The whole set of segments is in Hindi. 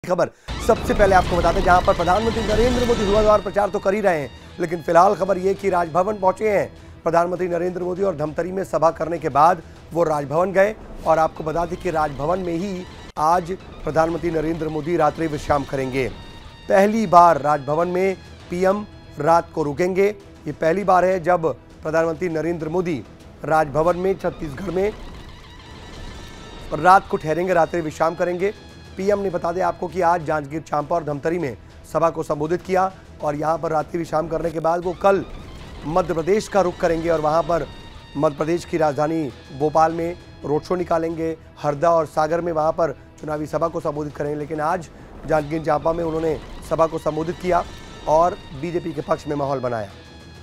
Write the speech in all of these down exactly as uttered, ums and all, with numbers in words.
खबर सबसे पहले आपको बताते हैं, जहां पर प्रधानमंत्री नरेंद्र मोदी धुआंधार प्रचार तो कर ही रहे हैं, लेकिन फिलहाल खबर यह कि राजभवन पहुंचे हैं प्रधानमंत्री नरेंद्र मोदी और धमतरी में सभा करने के बाद वो राजभवन गए। और आपको बता दें कि राजभवन में ही आज प्रधानमंत्री नरेंद्र मोदी रात्रि विश्राम करेंगे। पहली बार राजभवन में पीएम रात को रुकेंगे। ये पहली बार है जब प्रधानमंत्री नरेंद्र मोदी राजभवन में छत्तीसगढ़ में रात को ठहरेंगे, रात्रि विश्राम करेंगे। पीएम ने बता दें आपको कि आज जांजगीर चांपा और धमतरी में सभा को संबोधित किया और यहां पर रात्रि विश्राम करने के बाद वो कल मध्य प्रदेश का रुख करेंगे और वहां पर मध्य प्रदेश की राजधानी भोपाल में रोड शो निकालेंगे। हरदा और सागर में वहां पर चुनावी सभा को संबोधित करेंगे, लेकिन आज जांजगीर चांपा में उन्होंने सभा को संबोधित किया और बीजेपी के पक्ष में माहौल बनाया।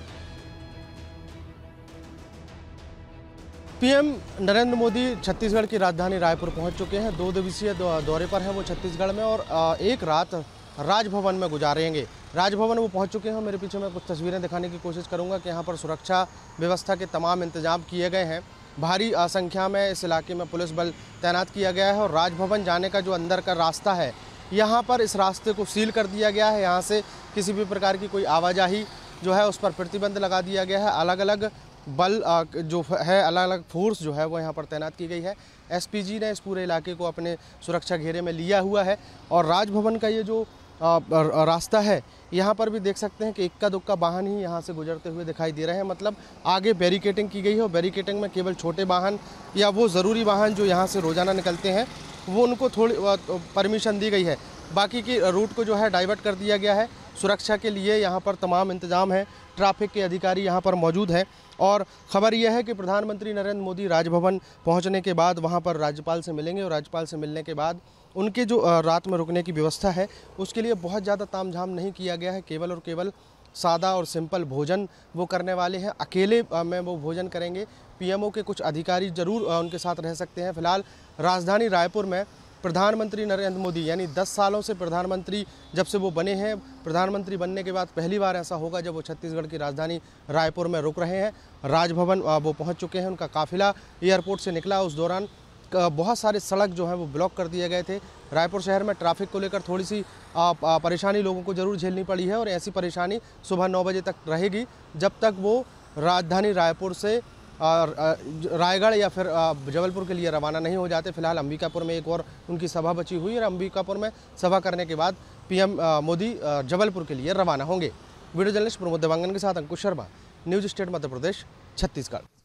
पीएम नरेंद्र मोदी छत्तीसगढ़ की राजधानी रायपुर पहुंच चुके हैं। दो दिवसीय दौरे पर हैं वो छत्तीसगढ़ में और एक रात राजभवन में गुजारेंगे। राजभवन वो पहुंच चुके हैं। मेरे पीछे मैं कुछ तस्वीरें दिखाने की कोशिश करूंगा कि यहाँ पर सुरक्षा व्यवस्था के तमाम इंतजाम किए गए हैं। भारी संख्या में इस इलाके में पुलिस बल तैनात किया गया है और राजभवन जाने का जो अंदर का रास्ता है, यहाँ पर इस रास्ते को सील कर दिया गया है। यहाँ से किसी भी प्रकार की कोई आवाजाही जो है उस पर प्रतिबंध लगा दिया गया है। अलग अलग बल जो है, अलग अलग फोर्स जो है वो यहाँ पर तैनात की गई है। एसपीजी ने इस पूरे इलाके को अपने सुरक्षा घेरे में लिया हुआ है और राजभवन का ये जो रास्ता है, यहाँ पर भी देख सकते हैं कि इक्का दुक्का वाहन ही यहाँ से गुजरते हुए दिखाई दे रहे हैं। मतलब आगे बैरिकेटिंग की गई है और बैरिकेटिंग में केवल छोटे वाहन या वो ज़रूरी वाहन जो यहाँ से रोज़ाना निकलते हैं वो उनको थोड़ी परमिशन दी गई है। बाकी की रूट को जो है डाइवर्ट कर दिया गया है। सुरक्षा के लिए यहाँ पर तमाम इंतजाम है। ट्रैफिक के अधिकारी यहाँ पर मौजूद हैं और ख़बर यह है कि प्रधानमंत्री नरेंद्र मोदी राजभवन पहुँचने के बाद वहाँ पर राज्यपाल से मिलेंगे और राज्यपाल से मिलने के बाद उनके जो रात में रुकने की व्यवस्था है उसके लिए बहुत ज़्यादा तामझाम नहीं किया गया है। केवल और केवल सादा और सिंपल भोजन वो करने वाले हैं। अकेले में वो भोजन करेंगे। पीएमओ के कुछ अधिकारी ज़रूर उनके साथ रह सकते हैं। फिलहाल राजधानी रायपुर में प्रधानमंत्री नरेंद्र मोदी यानी दस सालों से प्रधानमंत्री जब से वो बने हैं, प्रधानमंत्री बनने के बाद पहली बार ऐसा होगा जब वो छत्तीसगढ़ की राजधानी रायपुर में रुक रहे हैं। राजभवन वो पहुंच चुके हैं। उनका काफिला एयरपोर्ट से निकला। उस दौरान बहुत सारे सड़क जो हैं वो ब्लॉक कर दिए गए थे। रायपुर शहर में ट्रैफिक को लेकर थोड़ी सी परेशानी लोगों को ज़रूर झेलनी पड़ी है और ऐसी परेशानी सुबह नौ बजे तक रहेगी जब तक वो राजधानी रायपुर से रायगढ़ या फिर जबलपुर के लिए रवाना नहीं हो जाते। फिलहाल अंबिकापुर में एक और उनकी सभा बची हुई है और अंबिकापुर में सभा करने के बाद पीएम मोदी जबलपुर के लिए रवाना होंगे। वीडियो जर्नलिस्ट प्रमोद देवांगन के साथ अंकुश शर्मा, न्यूज स्टेट मध्य प्रदेश, छत्तीसगढ़।